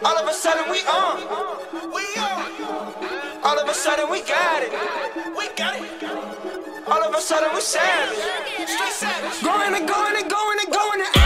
All of a sudden we on. All of a sudden we got it. All of a sudden we savage. Going and going and going and going and